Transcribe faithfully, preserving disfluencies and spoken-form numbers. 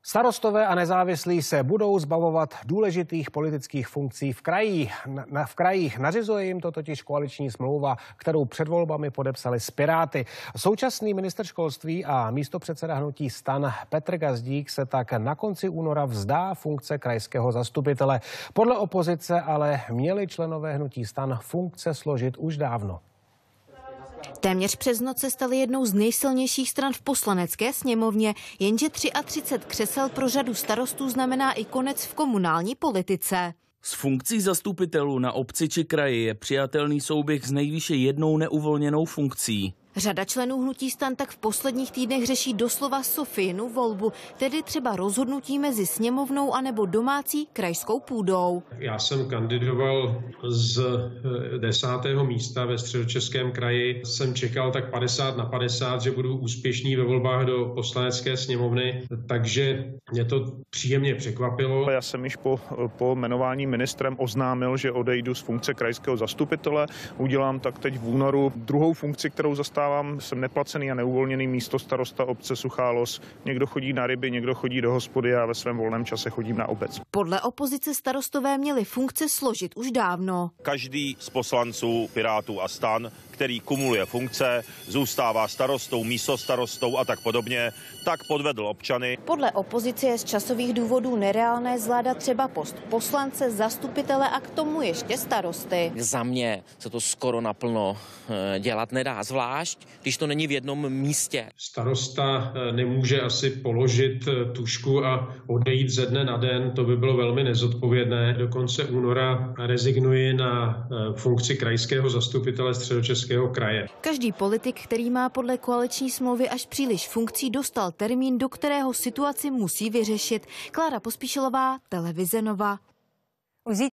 Starostové a nezávislí se budou zbavovat důležitých politických funkcí v krajích. Na, v krajích nařizuje jim to totiž koaliční smlouva, kterou před volbami podepsali s Piráty. Současný ministr školství a místopředseda hnutí STAN Petr Gazdík se tak na konci února vzdá funkce krajského zastupitele. Podle opozice ale měli členové hnutí STAN funkce složit už dávno. Téměř přes noc se staly jednou z nejsilnějších stran v poslanecké sněmovně, jenže třicet tři křesel pro řadu starostů znamená i konec v komunální politice. Z funkcí zastupitelů na obci či kraji je přijatelný souběh s nejvýše jednou neuvolněnou funkcí. Řada členů hnutí STAN tak v posledních týdnech řeší doslova Sofijinu volbu, tedy třeba rozhodnutí mezi sněmovnou anebo domácí krajskou půdou. Já jsem kandidoval z desátého místa ve Středočeském kraji. Jsem čekal tak padesát na padesát, že budu úspěšný ve volbách do poslanecké sněmovny, takže mě to příjemně překvapilo. Já jsem již po, po jmenování ministrem oznámil, že odejdu z funkce krajského zastupitele. Udělám tak teď v únoru druhou funkci, kterou zastávám. Jsem neplacený a neuvolněný místostarosta obce Suchá Los. Někdo chodí na ryby, někdo chodí do hospody a ve svém volném čase chodím na obec. Podle opozice starostové měli funkce složit už dávno. Každý z poslanců Pirátů a STAN, který kumuluje funkce, zůstává starostou, místostarostou a tak podobně, tak podvedl občany. Podle opozice je z časových důvodů nereálné zvládat třeba post poslance, zastupitele a k tomu ještě starosty. Za mě se to skoro naplno dělat nedá, zvlášť když to není v jednom místě. Starosta nemůže asi položit tužku a odejít ze dne na den, to by bylo velmi nezodpovědné. Do konce února rezignuji na funkci krajského zastupitele Středočeského kraje. Každý politik, který má podle koaliční smlouvy až příliš funkcí, dostal termín, do kterého situaci musí vyřešit. Klára Pospíšilová, televize Nova.